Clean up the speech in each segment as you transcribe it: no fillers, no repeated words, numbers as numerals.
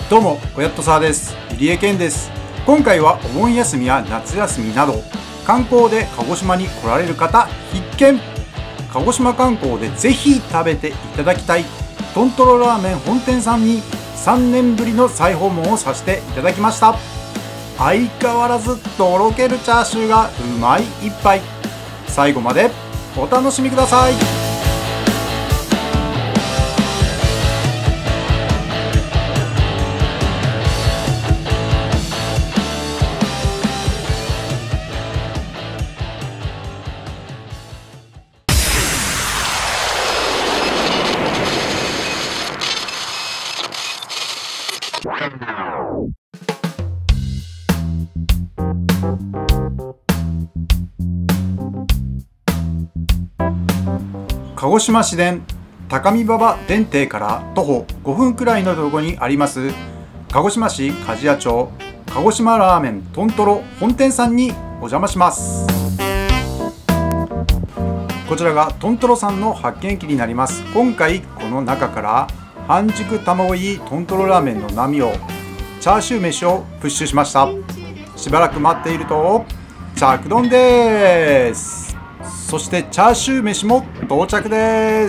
どうも、おやっとさーです。入江健です。今回はお盆休みや夏休みなど、観光で鹿児島に来られる方必見。鹿児島観光でぜひ食べていただきたいトントロラーメン本店さんに3年ぶりの再訪問をさせていただきました。相変わらずとろけるチャーシューがうまい一杯。最後までお楽しみください。鹿児島市電高見馬場電停から徒歩5分くらいのところにあります鹿児島市鍛冶屋町鹿児島ラーメントントロ本店さんにお邪魔します。こちらがトントロさんの発見機になります。今回この中から半熟卵入りトントロラーメンの波をチャーシュー飯をプッシュしました。しばらく待っていると着丼です。そしてチャーシュー飯も到着です。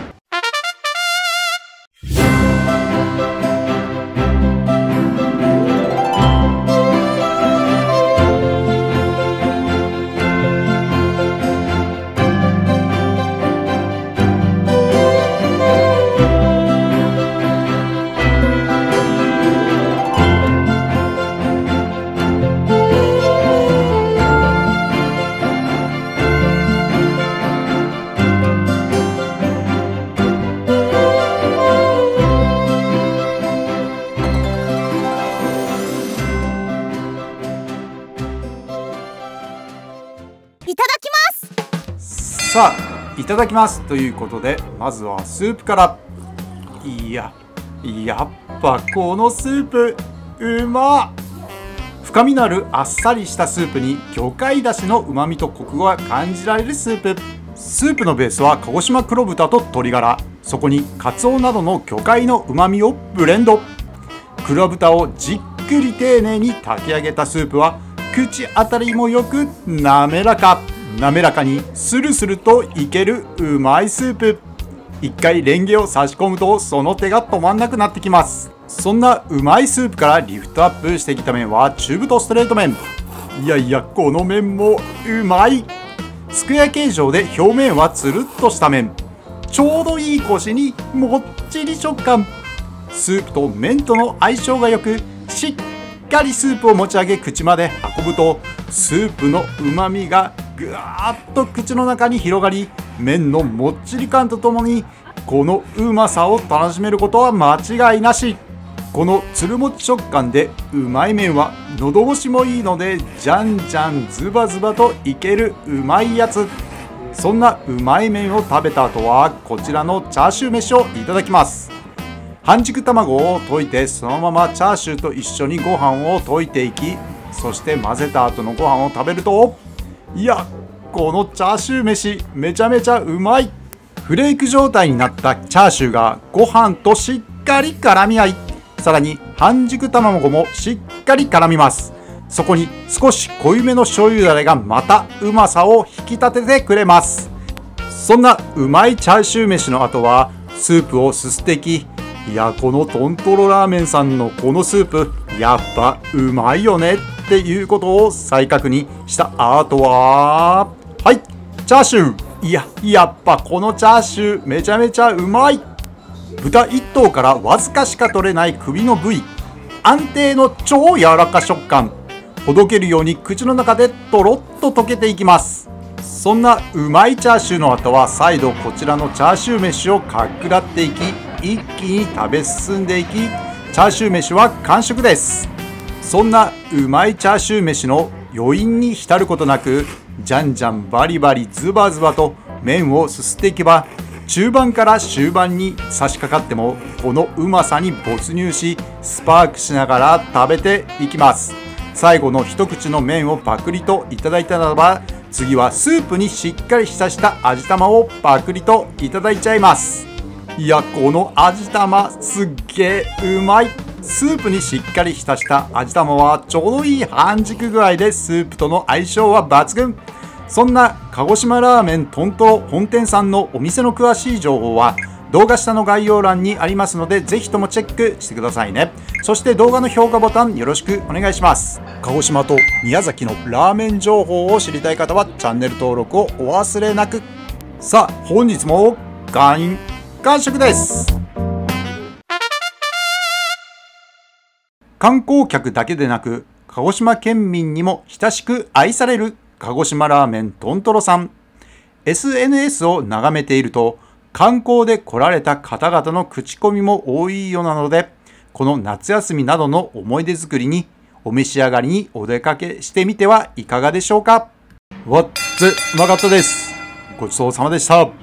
さあ、いただきますということで、まずはスープから。やっぱこのスープうまっ。深みのあるあっさりしたスープに魚介だしのうまみとコクが感じられるスープ。スープのベースは鹿児島黒豚と鶏ガラ、そこにカツオなどの魚介のうまみをブレンド。黒豚をじっくり丁寧に炊き上げたスープは口当たりもよく滑らかにスルスルといけるうまいスープ。一回レンゲを差し込むとその手が止まんなくなってきます。そんなうまいスープからリフトアップしてきた麺は中太ストレート麺。この麺もうまい。すくや形状で表面はつるっとした麺、ちょうどいいコシにもっちり食感。スープと麺との相性がよく、しっかりスープを持ち上げ口まで運ぶとスープのうまみがぐわーっと口の中に広がり、麺のもっちり感とともにこのうまさを楽しめることは間違いなし。このつるもち食感でうまい麺は喉越しもいいので、じゃんじゃんズバズバといけるうまいやつ。そんなうまい麺を食べた後はこちらのチャーシュー飯をいただきます。半熟卵を溶いてそのままチャーシューと一緒にご飯を溶いていき、そして混ぜた後のご飯を食べると、このチャーシュー飯めちゃめちゃうまい。フレーク状態になったチャーシューがご飯としっかり絡み合い、さらに半熟卵もしっかり絡みます。そこに少し濃いめの醤油だれがまたうまさを引き立ててくれます。そんなうまいチャーシュー飯の後はスープをすすっていき、このトントロラーメンさんのこのスープやっぱうまいよねっていうことを再確認した後は、チャーシュー。やっぱこのチャーシューめちゃめちゃうまい。豚1頭からわずかしか取れない首の部位、安定の超柔らか食感、ほどけるように口の中でとろっと溶けていきます。そんなうまいチャーシューの後は再度こちらのチャーシュー飯をかっくらっていき、一気に食べ進んでいき、チャーシュー飯は完食です。そんなうまいチャーシュー飯の余韻に浸ることなく、じゃんじゃんバリバリズバズバと麺をすすっていけば、中盤から終盤に差し掛かってもこのうまさに没入し、スパークしながら食べていきます。最後の一口の麺をパクリといただいたならば、次はスープにしっかり浸した味玉をパクリといただいちゃいます。いや、この味玉すっげえうまい。 スープにしっかり浸した味玉はちょうどいい半熟具合でスープとの相性は抜群。そんな鹿児島ラーメントントロ本店さんのお店の詳しい情報は動画下の概要欄にありますので、ぜひともチェックしてくださいね。そして動画の評価ボタンよろしくお願いします。鹿児島と宮崎のラーメン情報を知りたい方はチャンネル登録をお忘れなく。さあ本日も完食です。観光客だけでなく鹿児島県民にも親しく愛される鹿児島ラーメントントロさん。 SNS を眺めていると観光で来られた方々の口コミも多いようなので、この夏休みなどの思い出作りにお召し上がりにお出かけしてみてはいかがでしょうか。わっつうまかったです。ごちそうさまでした。